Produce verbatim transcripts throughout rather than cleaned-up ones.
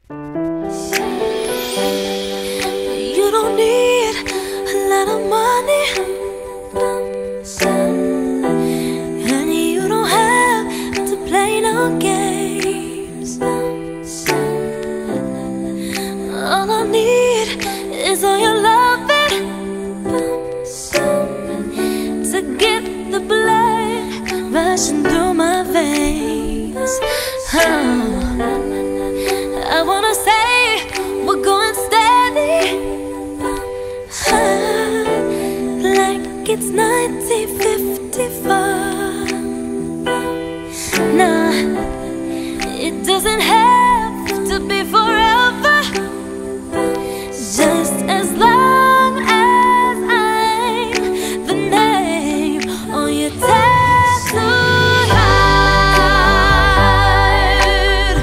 You don't need a lot of money, and you don't have to play no games. All I need is all your loving to get the blood rushing through my veins. Oh, I wanna say we're going steady, like it's nineteen fifty-four. Nah, it doesn't have to be forever, just as long as I'm the name on your tattooed heart.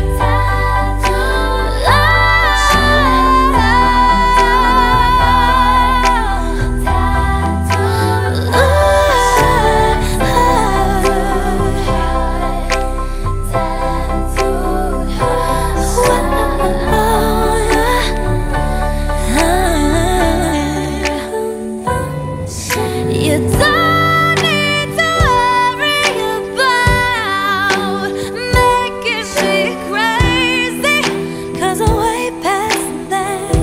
You don't need to worry about making me crazy, 'cause I'm way past that.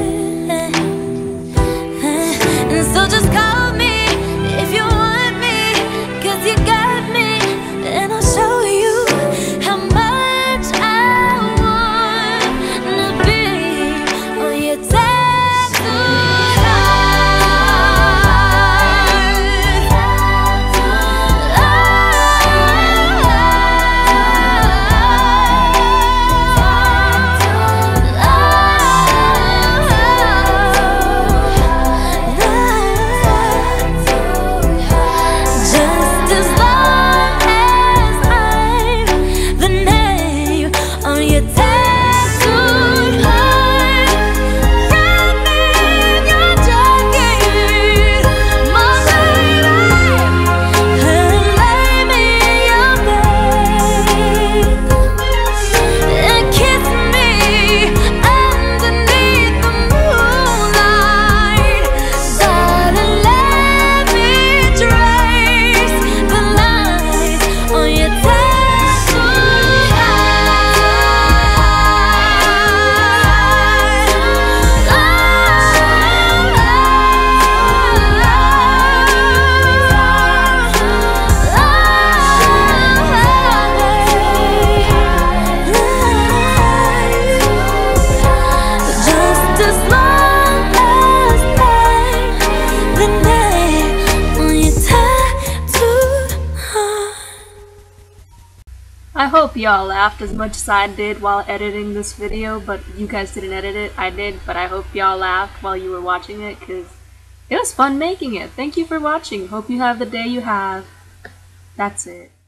And so just call me if you want me, 'cause you got me, and I'll show you how much I want to be on your tattooed I hope y'all laughed as much as I did while editing this video, but you guys didn't edit it. I did, but I hope y'all laughed while you were watching it, because it was fun making it. Thank you for watching. Hope you have the day you have. That's it.